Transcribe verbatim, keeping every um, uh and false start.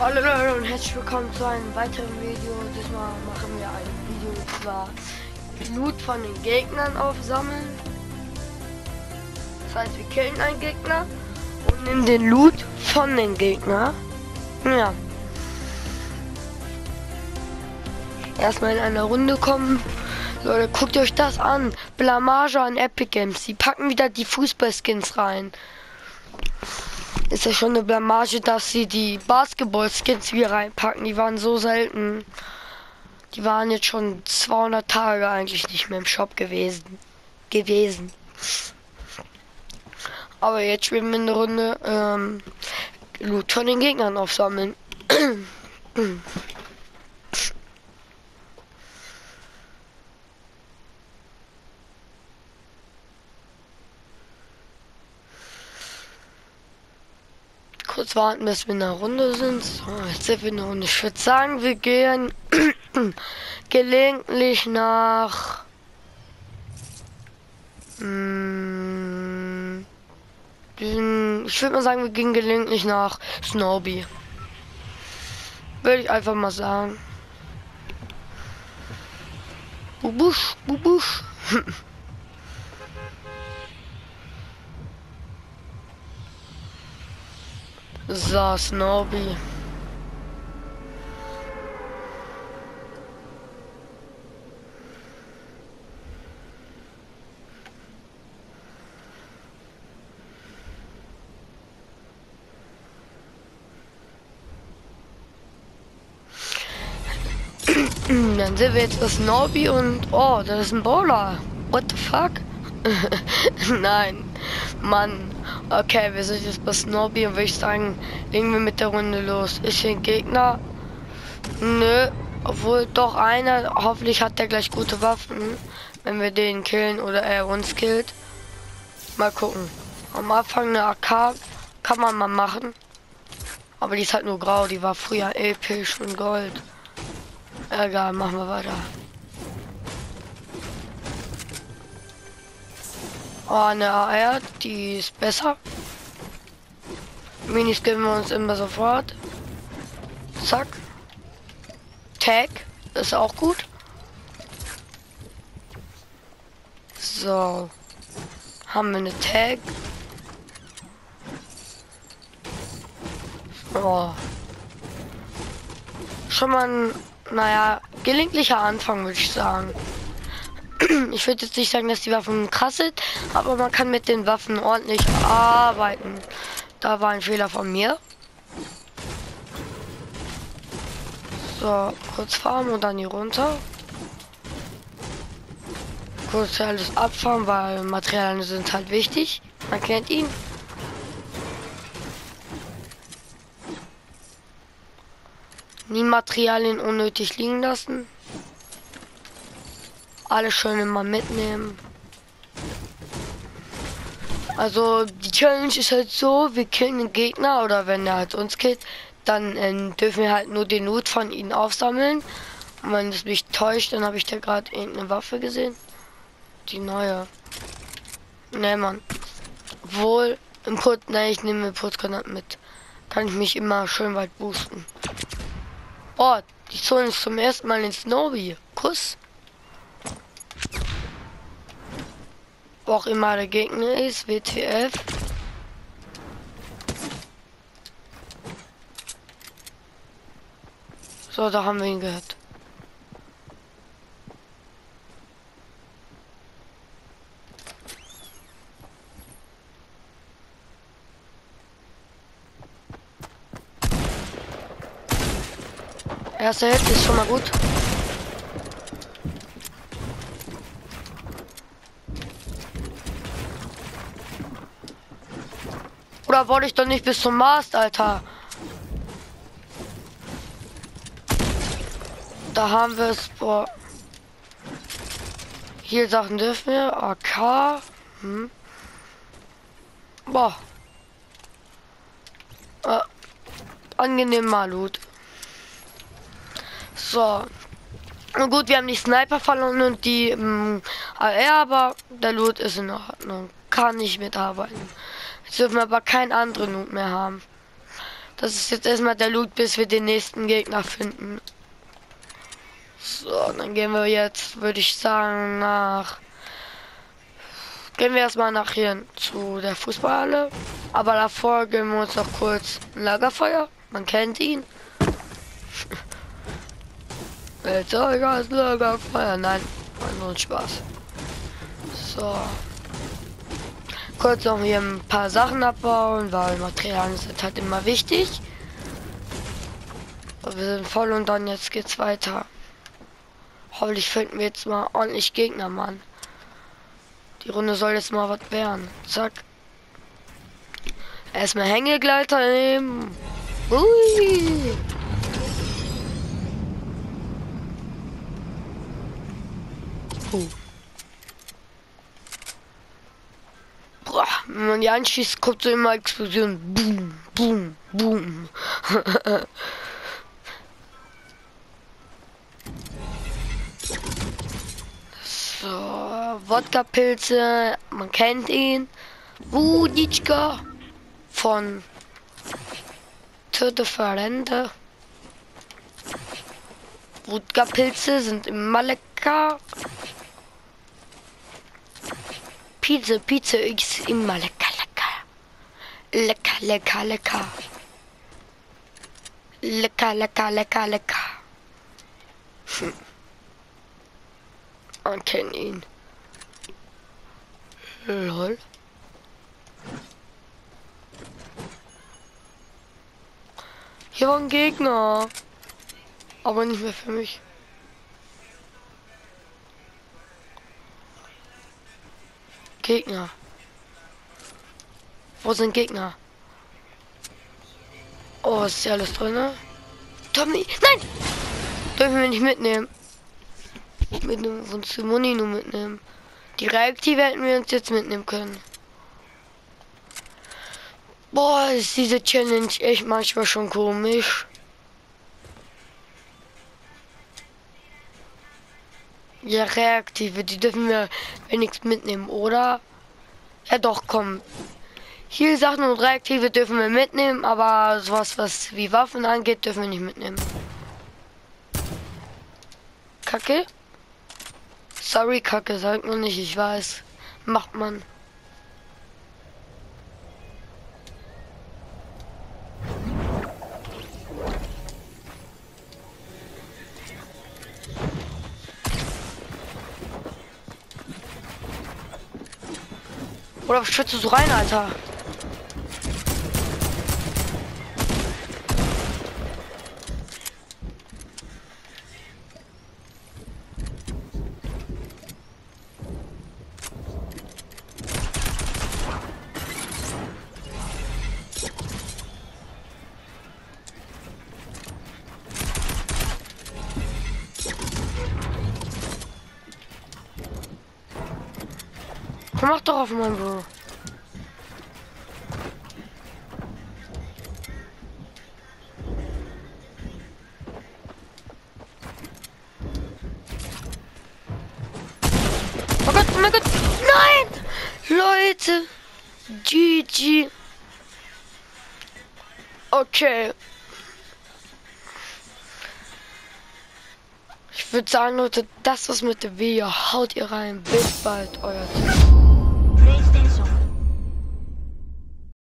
Hallo Leute und herzlich willkommen zu einem weiteren Video. Diesmal machen wir ein Video über Loot von den Gegnern aufsammeln. Das heißt, wir killen einen Gegner und nehmen den Loot von den Gegnern. Ja. Erstmal in einer Runde kommen. Leute, guckt euch das an. Blamage an Epic Games. Die packen wieder die Fußballskins rein. Ist ja schon eine Blamage, dass sie die Basketball-Skins wieder reinpacken. Die waren so selten. Die waren jetzt schon zweihundert Tage eigentlich nicht mehr im Shop gewesen. gewesen. Aber jetzt spielen wir eine Runde ähm, Loot von den Gegnern aufsammeln. Kurz warten, bis wir in der Runde sind. So, jetzt sind wir in der Runde. Ich würde sagen, wir gehen gelegentlich nach mh, diesen, ich würde mal sagen, wir gehen gelegentlich nach Snowby. Würde ich einfach mal sagen. Bubusch, bubusch. So, Snowby. Dann sind wir jetzt bei Snowby und oh, das ist ein Bowler. What the fuck? Nein, Mann. Okay, wir sind jetzt bei Snowby und würde ich sagen, legen wir mit der Runde los. Ist hier ein Gegner? Nö, obwohl doch einer. Hoffentlich hat der gleich gute Waffen, wenn wir den killen oder er uns killt. Mal gucken. Am Anfang eine A K kann man mal machen, aber die ist halt nur grau. Die war früher episch und Gold. Egal, machen wir weiter. Oh, eine A R, die ist besser. Minis geben wir uns immer sofort. Zack. Tag ist auch gut. So. Haben wir eine Tag. Oh. Schon mal ein, naja, gelegentlicher Anfang, würde ich sagen. Ich würde jetzt nicht sagen, dass die Waffen krass sind, aber man kann mit den Waffen ordentlich arbeiten. Da war ein Fehler von mir. So, kurz fahren und dann hier runter. Kurz alles abfahren, weil Materialien sind halt wichtig. Man kennt ihn. Nie Materialien unnötig liegen lassen. Alles schön immer mitnehmen. Also die Challenge ist halt so, wir killen den Gegner oder wenn er halt uns killt, dann äh, dürfen wir halt nur den Loot von ihnen aufsammeln. Und wenn es mich täuscht, dann habe ich da gerade irgendeine Waffe gesehen. Die neue. Ne, Mann. Wohl Import, ne, ich nehme Importgranaten mit. Kann ich mich immer schön weit boosten. Oh, die Zone ist zum ersten Mal in Snowby. Kuss. Wo auch immer der Gegner ist, W T F. So, da haben wir ihn gehört. Erster Hit ist schon mal gut. Oder wollte ich doch nicht bis zum Mast, Alter. Da haben wir es. Boah. Hier Sachen dürfen wir. A K. Hm. Boah. Äh, angenehm mal Loot. So. Und gut, wir haben die Sniper verloren und die ähm, A R, aber der Loot ist in Ordnung. Kann ich mitarbeiten. Jetzt dürfen wir aber keinen anderen Loot mehr haben. Das ist jetzt erstmal der Loot, bis wir den nächsten Gegner finden. So, dann gehen wir jetzt, würde ich sagen, nach... Gehen wir erstmal nach hier zu der Fußballhalle. Aber davor gehen wir uns noch kurz ein Lagerfeuer. Man kennt ihn. Jetzt das Lagerfeuer. Nein, war nur ein Spaß. So. Kurz noch hier ein paar Sachen abbauen, weil Materialien sind halt immer wichtig. Aber wir sind voll und dann jetzt geht's weiter. Hoffentlich finden wir jetzt mal ordentlich Gegner, Mann. Die Runde soll jetzt mal was werden. Zack. Erstmal Hängegleiter nehmen. Ui. Uh. Boah, wenn man die anschießt, kommt so immer Explosion. Boom, boom, boom. So, Wodka-Pilze, man kennt ihn. Wuditschka von Töte Verrente. Wodka-Pilze sind immer lecker. Pizza, Pizza ist immer lecker, lecker. Lecker, lecker, lecker. Lecker, lecker, lecker, lecker. Hm. Man kennt ihn. Lol. Hier war ein Gegner. Aber nicht mehr für mich. Gegner. Wo sind Gegner? Oh, ist ja alles drin, ne? Tommy, nein! Dürfen wir nicht mitnehmen. Mitnehmen, uns die Muni nur mitnehmen. Die Reaktive hätten wir uns jetzt mitnehmen können. Boah, ist diese Challenge echt manchmal schon komisch. Ja, Reaktive, die dürfen wir wenigstens mitnehmen, oder? Ja doch, komm. Hier Sachen und Reaktive dürfen wir mitnehmen, aber sowas, was wie Waffen angeht, dürfen wir nicht mitnehmen. Kacke? Sorry, Kacke, sagt man nicht, ich weiß. Macht man. Oder schützt du so rein, Alter? Mach doch auf meinen Bro. Oh Gott, oh mein Gott. Nein! Leute. G G. Okay. Ich würde sagen, Leute, das was mit dem Video. Haut ihr rein. Bis bald, euer Team.